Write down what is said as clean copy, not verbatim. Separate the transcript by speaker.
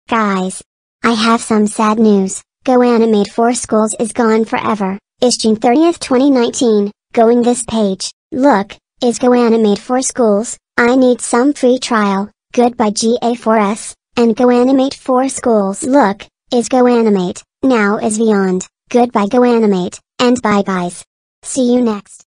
Speaker 1: Guys, I have some sad news. GoAnimate for Schools is gone forever. It's June 30th, 2019. Going this page. Look, is GoAnimate for Schools. I need some free trial. Goodbye GA4S, and GoAnimate for Schools. Look, is GoAnimate. Now is beyond. Goodbye GoAnimate, and bye guys. See you next.